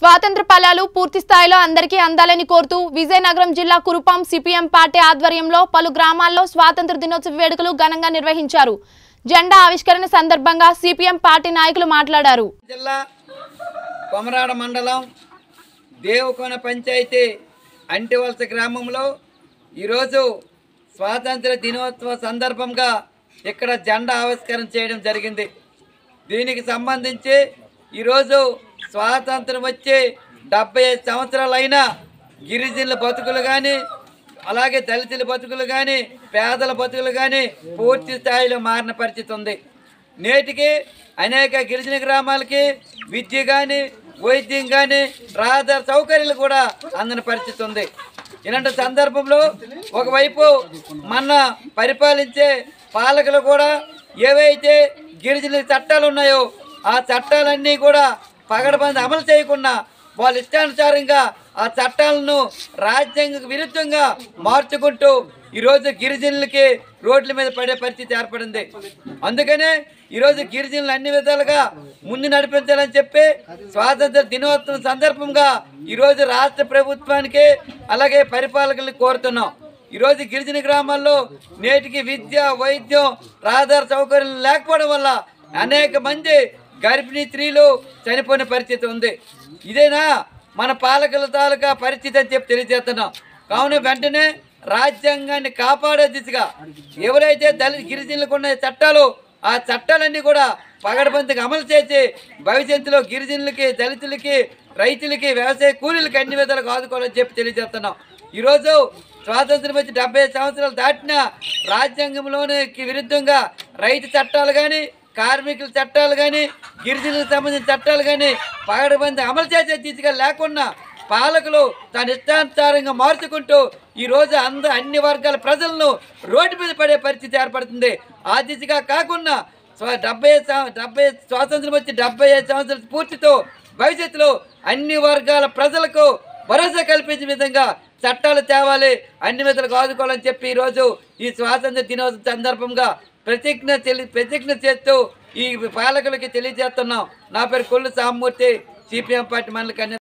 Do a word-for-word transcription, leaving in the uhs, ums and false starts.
స్వాతంత్ర ఫలాలు పూర్తి స్థాయిలో అందరికీ అందాలని కోరుతూ విజయనగరం జిల్లా కురుపాం సిపిఎం పార్టీ ఆధ్వర్యంలో పలు గ్రామాల్లో స్వాతంత్ర దినోత్సవ వేడుకలు ఘనంగా నిర్వహించారు. జెండా ఆవిష్కరణ సందర్భంగా సిపిఎం పార్టీ నాయకులు మాట్లాడారు. జిల్లా కొమరాడ మండలం దేవుకొన పంచాయతీ అంటివలస గ్రామంలో ఈరోజు స్వాతంత్ర దినోత్సవ సందర్భంగా ఇక్కడ జెండా ఆవిష్కరణ చేయడం జరిగింది. దీనికి సంబంధించి ఈరోజు స్వాతంత్రం వచ్చి డెబ్బై ఐదు సంవత్సరాలైనా గిరిజనుల బతుకులు కానీ అలాగే దళితుల బతుకులు కానీ పేదల బతుకులు కానీ పూర్తి స్థాయిలో మారిన పరిస్థితి ఉంది. నేటికి అనేక గిరిజన గ్రామాలకి విద్య కానీ వైద్యం కానీ రహదారి సౌకర్యాలు కూడా అందని పరిస్థితి ఉంది. ఇలాంటి సందర్భంలో ఒకవైపు మన పరిపాలించే పాలకులు కూడా ఏవైతే గిరిజనుల చట్టాలు ఉన్నాయో ఆ చట్టాలన్నీ కూడా పగడబంది అమలు చేయకుండా వాళ్ళ ఇష్టానుసారంగా ఆ చట్టాలను రాజ్యాంగ విరుద్ధంగా మార్చుకుంటూ ఈరోజు గిరిజనులకి రోడ్ల మీద పడే పరిస్థితి ఏర్పడింది. అందుకనే ఈరోజు గిరిజనులు అన్ని విధాలుగా ముందు నడిపించాలని చెప్పి స్వాతంత్ర దినోత్సవం సందర్భంగా ఈరోజు రాష్ట్ర ప్రభుత్వానికి అలాగే పరిపాలకులకు కోరుతున్నాం. ఈరోజు గిరిజన గ్రామాల్లో నేటికి విద్య వైద్యం రహదారి సౌకర్యం లేకపోవడం వల్ల అనేక మంది గర్భిణీ స్త్రీలు చనిపోయిన పరిస్థితి ఉంది. ఇదేనా మన పాలకుల తాలూకా పరిస్థితి అని చెప్పి తెలియజేస్తున్నాం. కావున వెంటనే రాజ్యాంగాన్ని కాపాడే దిశగా ఎవరైతే దళిత గిరిజనులకు ఉన్న చట్టాలు ఆ చట్టాలన్నీ కూడా పగడబందిగా అమలు చేసి భవిష్యత్తులో గిరిజనులకి దళితులకి రైతులకి వ్యవసాయ కూలీలకి అన్ని విధాలుగా ఆదుకోవాలని చెప్పి తెలియజేస్తున్నాం. ఈరోజు స్వాతంత్రం వచ్చి డెబ్బై ఐదు సంవత్సరాలు దాటిన రాజ్యాంగంలోని విరుద్ధంగా రైతు చట్టాలు కానీ కార్మికుల చట్టాలు కానీ గిరిజనులకు సంబంధించిన చట్టాలు కానీ పగడబంది అమలు చేసే దిశగా లేకుండా పాలకులు తన ఇష్టానుసారంగా మార్చుకుంటూ ఈరోజు అంద అన్ని వర్గాల ప్రజలను రోడ్డు మీద పడే పరిస్థితి ఏర్పడుతుంది. ఆ దిశగా కాకుండా స్వ డెబ్బై ఐదు డెబ్బై స్వాతంత్రం వచ్చి డెబ్బై ఐదు సంవత్సరాల స్ఫూర్తితో భవిష్యత్తులో అన్ని వర్గాల ప్రజలకు భరోసా కల్పించే విధంగా చట్టాలు తేవాలి, అన్ని విధాలుగా ఆదుకోవాలని చెప్పి ఈరోజు ఈ స్వాతంత్ర దినోత్సవం సందర్భంగా ప్రతిజ్ఞ తెలి ప్రతిజ్ఞ చేస్తూ ఈ పాలకులకి తెలియజేస్తున్నాం. నా పేరు కొల్లు సామూర్తి, సిపిఎం పార్టీ మండలి కన్య.